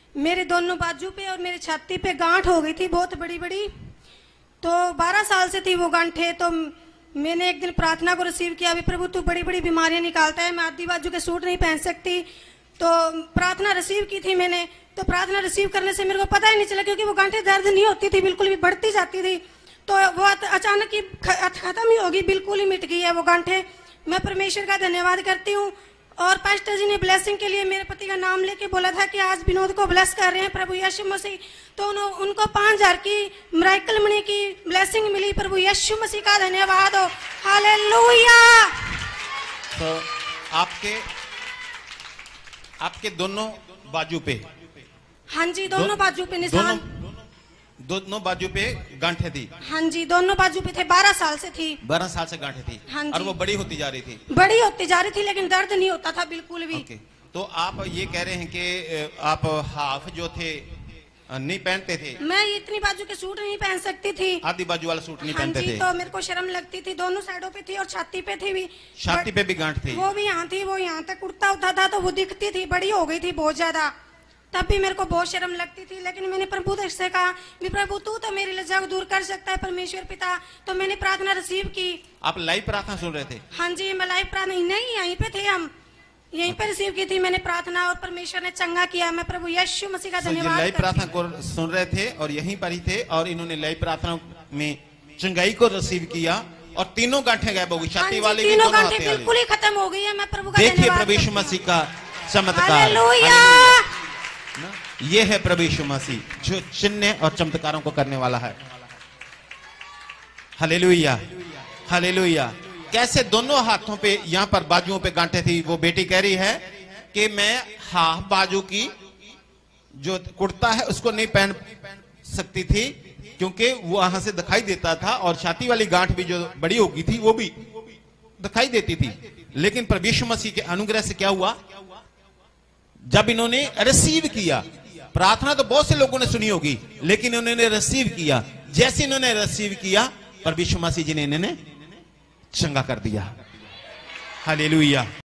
मेरे दोनों बाजू पे और मेरी छाती पे गांठ हो गई थी बहुत बड़ी बड़ी। तो 12 साल से थी वो गांठें। तो मैंने एक दिन प्रार्थना को रिसीव किया, अभी प्रभु तू बड़ी बड़ी बीमारियां निकालता है, मैं आधी बाजू के सूट नहीं पहन सकती। तो प्रार्थना रिसीव की थी मैंने। तो प्रार्थना रिसीव करने से मेरे को पता ही नहीं चला, क्योंकि वो गांठें दर्द नहीं होती थी, बिल्कुल भी बढ़ती जाती थी। तो वो अचानक ही खत्म ही होगी, बिल्कुल ही मिट गई है वो गांठें। मैं परमेश्वर का धन्यवाद करती हूँ। और पास्टर जी ने ब्लेसिंग के लिए मेरे पति का नाम लेके बोला था कि आज विनोद को ब्लेस कर रहे हैं प्रभु यीशु मसीह। तो उनको 5000 की मिरेकल मनी की ब्लेसिंग मिली। प्रभु यीशु मसीह का धन्यवाद हो। हालेलुया। तो आपके दोनों बाजू पे, हाँ जी, दोनों बाजू पे निशान, दोनों बाजू पे गांठें थी। हाँ जी, दोनों बाजू पे थे। 12 साल से थी। 12 साल से गांठें थी। हाँ जी। और वो बड़ी होती जा रही थी। बड़ी होती जा रही थी, लेकिन दर्द नहीं होता था बिल्कुल भी। ओके। तो आप ये कह रहे हैं कि आप हाफ जो थे नहीं पहनते थे? मैं इतनी बाजू के सूट नहीं पहन सकती थी, आधी बाजू वाला सूट नहीं हाँ पहनते जी, थे। तो मेरे को शर्म लगती थी। दोनों साइडों पे थी और छाती पे थी भी। छाती पे भी गांठ थी? वो भी यहाँ थी, वो यहाँ तक उड़ता होता था, तो वो दिखती थी, बड़ी हो गई थी बहुत ज्यादा। तब भी मेरे को बहुत शर्म लगती थी, लेकिन मैंने प्रभु से कहा कि प्रभु तू तो मेरी लज्जा को दूर कर सकता है परमेश्वर पिता। तो मैंने प्रार्थना रिसीव की। आप लाइव प्रार्थना सुन रहे थे? हाँ जी, मैं लाइव प्रार्थना नहीं, यहीं पे थे हम, यहीं पे रिसीव की थी मैंने प्रार्थना, और परमेश्वर ने चंगा किया। मैं प्रभु यीशु मसीह का धन्यवाद। लाइव प्रार्थना को सुन रहे थे और यहीं पर ही थे, और इन्होंने लाइव प्रार्थना में चंगाई को रिसीव किया और तीनों गांठें गायब हो गई। छाती वाली भी, तीनों गांठें बिल्कुल ही खत्म हो गई है। मैं प्रभु का देखिए प्रभु यीशु मसीह का चमत्कार। हालेलुया। ये है प्रभु यीशु मसीह जो चिन्ह और चमत्कारों को करने वाला है। Hallelujah, hallelujah. कैसे दोनों हाथों पे, यहाँ पर बाजुओं पे गांठें थी। वो बेटी कह रही है कि मैं हाफ बाजू की जो कुर्ता है उसको नहीं पहन सकती थी, क्योंकि वो वहां से दिखाई देता था, और छाती वाली गांठ भी जो बड़ी हो गई थी वो भी दिखाई देती थी। लेकिन प्रभु यीशु मसीह के अनुग्रह से क्या हुआ, जब इन्होंने रिसीव किया, प्रार्थना तो बहुत से लोगों ने सुनी होगी, लेकिन इन्होंने रिसीव किया। जैसे इन्होंने रिसीव किया, प्रभु यीशु मसीह जी ने इन्हें चंगा कर दिया। हालेलुया।